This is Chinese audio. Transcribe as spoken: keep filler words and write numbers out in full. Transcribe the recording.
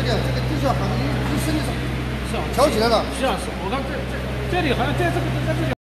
点，这个地下好像一一升的是啊， 挑起来了。 是啊是，我看这这这里好像在这个在这里。